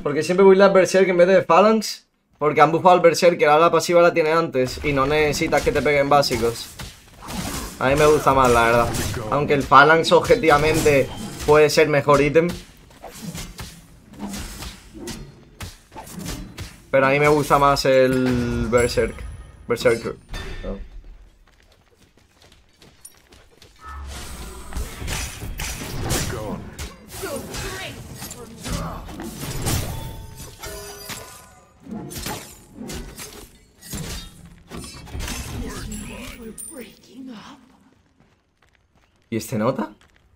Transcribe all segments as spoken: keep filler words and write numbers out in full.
Porque siempre voy a Berserk en vez de Phalanx. Porque han buffado al Berserk, que ahora la pasiva la tiene antes. Y no necesitas que te peguen básicos. A mí me gusta más, la verdad. Aunque el Phalanx objetivamente puede ser mejor ítem. Pero a mí me gusta más el Berserk. Berserker. No. ¿Y este nota?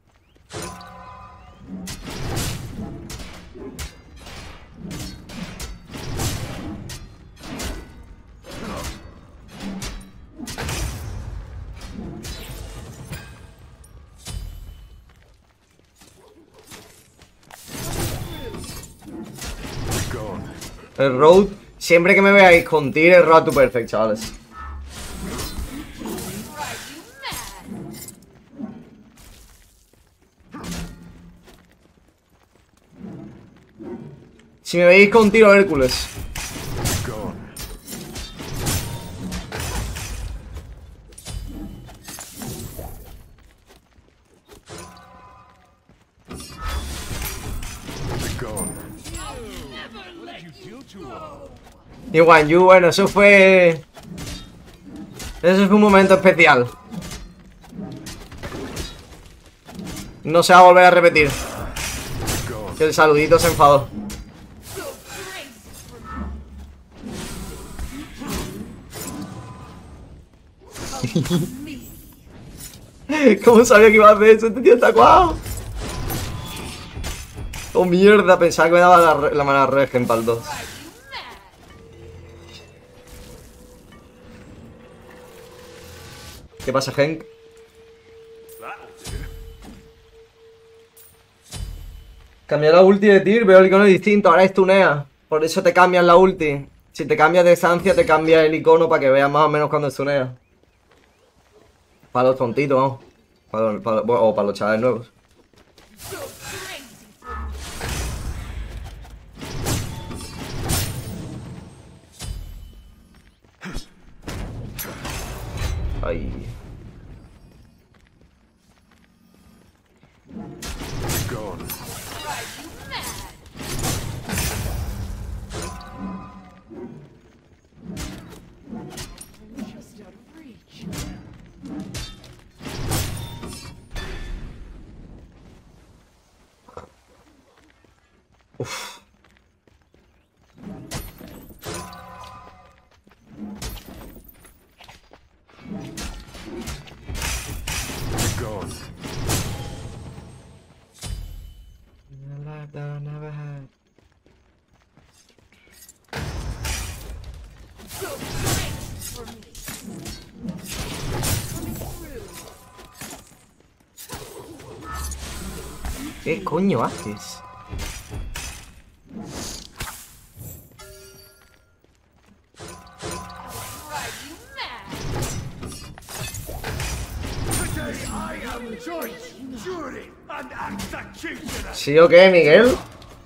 El road, siempre que me veáis con tir, el road to perfect, chavales. Si me veis con tiro Hércules. Y Wan Yu, bueno, eso fue... Eso fue un momento especial. No se va a volver a repetir. Que el saludito se enfadó. ¿Cómo sabía que iba a hacer eso? Este tío está guau. Oh mierda, pensaba que me daba la, la mana regen para el dos. ¿Qué pasa, Henk? Cambiar la ulti de tir, veo el icono distinto, ahora es tunea. Por eso te cambian la ulti. Si te cambias de estancia, te cambia el icono para que veas más o menos cuando estunea. Para los tontitos, vamos. Para, para, o para los chavales nuevos. Ay. Uf. ¿Qué coño haces? ¿Sí o qué, Miguel?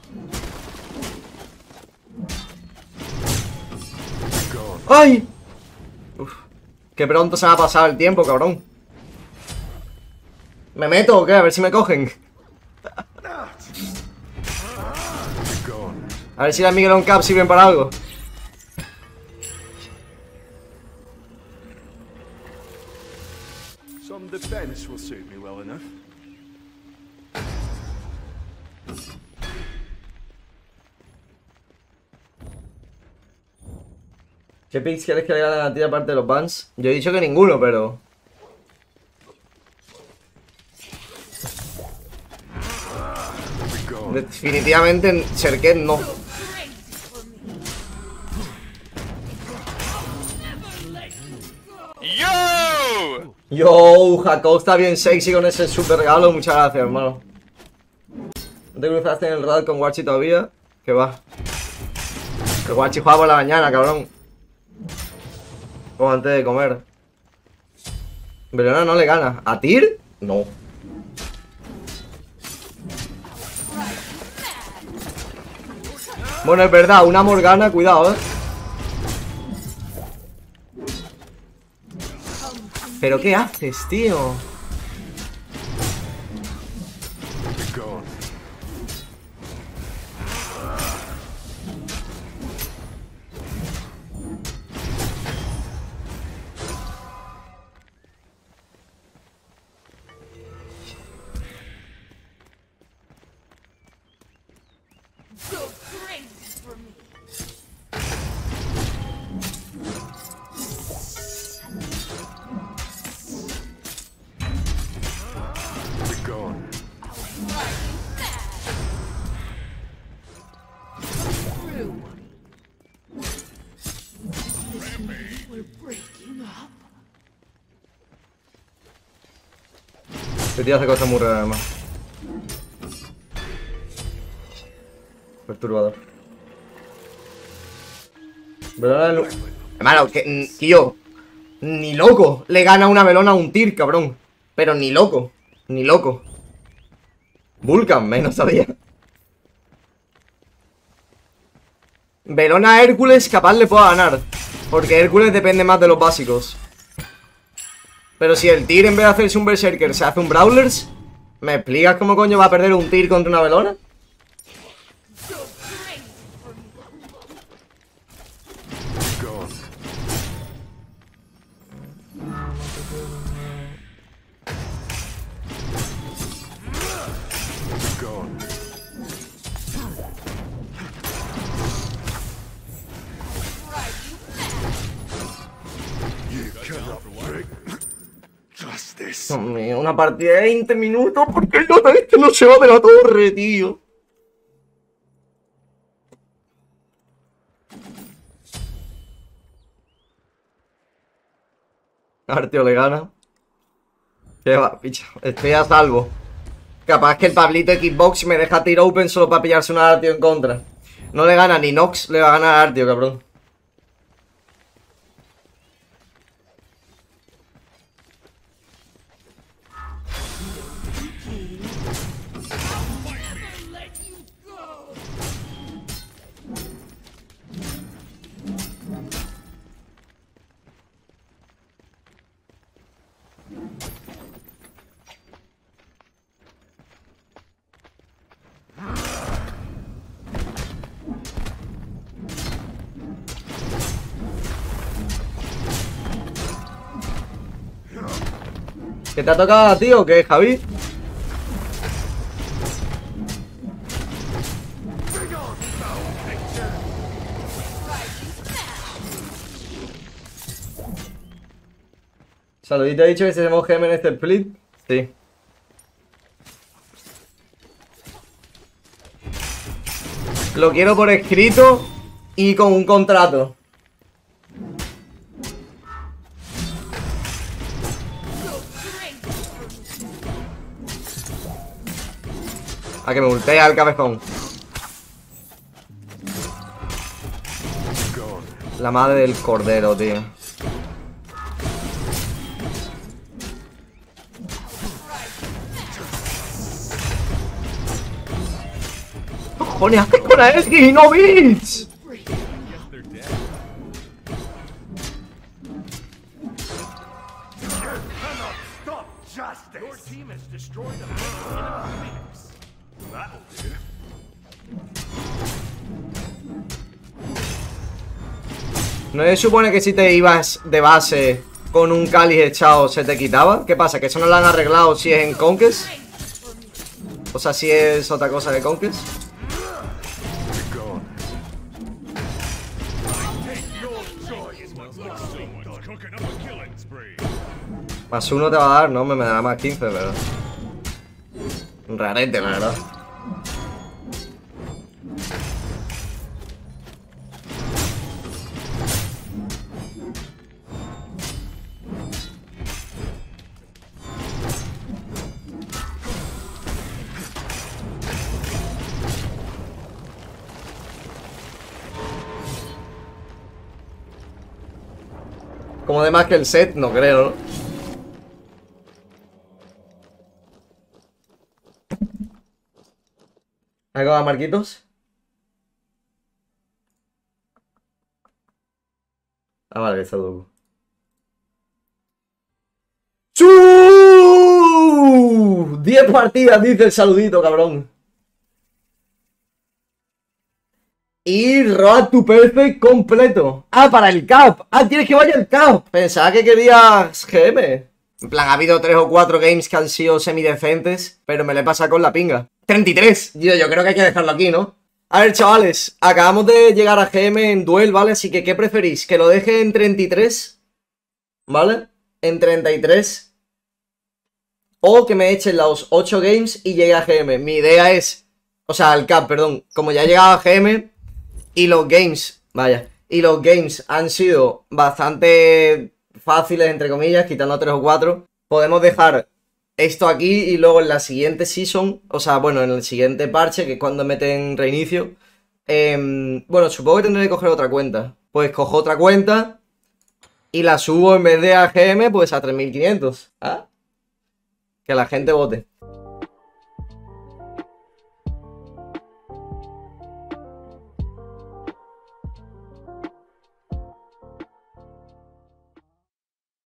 ¡Ay! Uf, qué pronto se me ha pasado el tiempo, cabrón. ¿Me meto o qué? A ver si me cogen. A ver si las Miguel on Cap sirven para algo. Some defense will suit me well enough. ¿Qué picks quieres que le gane a ti aparte de los bans? Yo he dicho que ninguno, pero... Definitivamente Serket no. ¡Yo! Yo, Jacob está bien sexy con ese super regalo. Muchas gracias, hermano. ¿No te cruzaste en el rad con Wachi todavía? Que va. Que Wachi juega por la mañana, cabrón. Como antes de comer. Verona no le gana. ¿A Tyr? No. Bueno, es verdad, una Morgana, cuidado, eh. ¿Pero qué haces, tío? Este tío hace cosas muy raras, además. Perturbador. Velona de... Hermano, que, tío, ni loco le gana una Velona a un Tyr, cabrón. Pero ni loco, ni loco. Vulcan, menos sabía. Velona a Hércules capaz le pueda ganar, porque Hércules depende más de los básicos. Pero si el Tyr en vez de hacerse un Berserker se hace un Brawlers, ¿me explicas cómo coño va a perder un Tyr contra una Velona? Dios mío, una partida de veinte minutos. ¿Por qué el nota este no se va de la torre, tío? Artio le gana. ¿Qué va, picha? Estoy a salvo. Capaz que el Pablito Xbox me deja tirar open solo para pillarse una Artio en contra. No le gana ni Nox, le va a ganar a Artio, cabrón. ¿Qué te ha tocado a ti o qué, Javi? Saludito, he dicho que si hacemos G M en este split. Sí. Lo quiero por escrito y con un contrato. A que me ultea el cabezón. La madre del cordero, tío. ¿Qué cojones haces con Aesgi y no Beats? ¿No se supone que si te ibas de base con un cáliz echado se te quitaba? ¿Qué pasa? ¿Que eso no lo han arreglado si es en Conquest? O sea, si es otra cosa de Conquest. Más uno te va a dar, no, me, me dará más quince, pero... Rarete, la verdad. Como de más que el set, no creo, ¿no? ¿Algo a Marquitos? Ah, vale, está duro. ¡Chu! diez partidas, dice el saludito, cabrón. Y Road to Perfect completo. Ah, para el Cup. Ah, tienes que vaya el Cup. Pensaba que querías G M. En plan, ha habido tres o cuatro games que han sido semidecentes, pero me le pasa con la pinga. treinta y tres. Yo, yo creo que hay que dejarlo aquí, ¿no? A ver, chavales, acabamos de llegar a G M en Duel, ¿vale? Así que, ¿qué preferís? ¿Que lo deje en treinta y tres? ¿Vale? En treinta y tres. O que me echen los ocho games y llegue a G M. Mi idea es... O sea, al Cup, perdón. Como ya he llegado a G M... Y los games, vaya, y los games han sido bastante fáciles, entre comillas, quitando tres o cuatro. Podemos dejar esto aquí y luego en la siguiente season, o sea, bueno, en el siguiente parche, que es cuando meten reinicio. Eh, bueno, supongo que tendré que coger otra cuenta. Pues cojo otra cuenta y la subo en vez de a G M, pues a tres mil quinientos. ¿Ah? Que la gente vote.